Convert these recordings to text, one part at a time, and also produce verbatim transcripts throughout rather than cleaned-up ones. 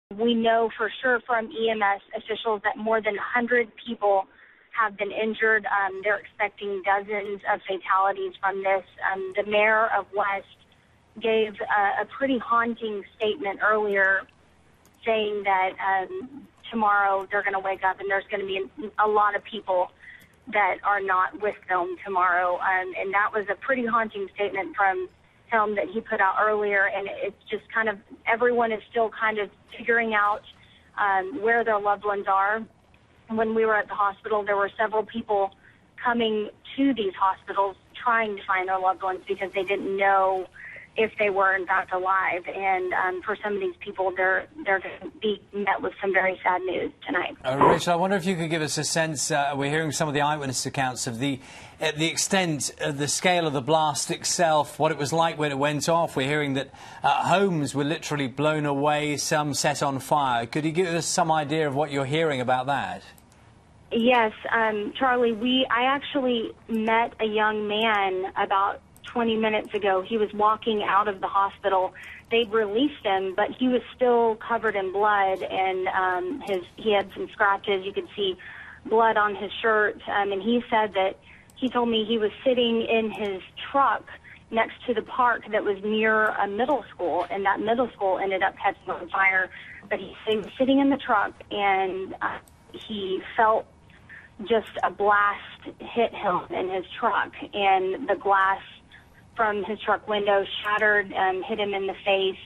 We know for sure from E M S officials that more than one hundred people have been injured. Um, they're expecting dozens of fatalities from this. Um, the mayor of West gave a, a pretty haunting statement earlier saying that um, tomorrow they're going to wake up and there's going to be a, a lot of people that are not with them tomorrow. Um, and that was a pretty haunting statement from him that he put out earlier. And it's just kind of, everyone is still kind of figuring out um, where their loved ones are. When we were at the hospital, there were several people coming to these hospitals trying to find their loved ones because they didn't know if they were in fact alive. And um, for some of these people, they're they're going to be met with some very sad news tonight. Uh, Rachel, I wonder if you could give us a sense. Uh, we're hearing some of the eyewitness accounts of the uh, the extent, uh, the scale of the blast itself, what it was like when it went off. We're hearing that uh, homes were literally blown away, some set on fire. Could you give us some idea of what you're hearing about that? Yes, um, Charlie, we I actually met a young man about twenty minutes ago. He was walking out of the hospital. They'd released him, but he was still covered in blood, and um, his he had some scratches. You could see blood on his shirt, um, and he said that he told me he was sitting in his truck next to the park that was near a middle school, and that middle school ended up catching on fire. But he, he was sitting in the truck, and uh, he felt just a blast hit him in his truck, and the glass from his truck window shattered, um, hit him in the face,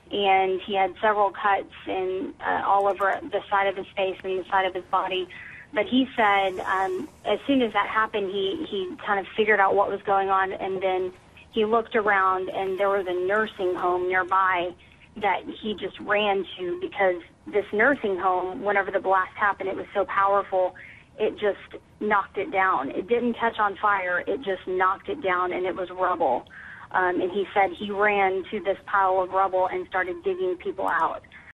and he had several cuts in uh, all over the side of his face and the side of his body. But he said um, as soon as that happened, he, he kind of figured out what was going on, and then he looked around, and there was a nursing home nearby that he just ran to, because this nursing home, whenever the blast happened, it was so powerful, it just knocked it down. It didn't catch on fire. It just knocked it down, and it was rubble. Um, and he said he ran to this pile of rubble and started digging people out.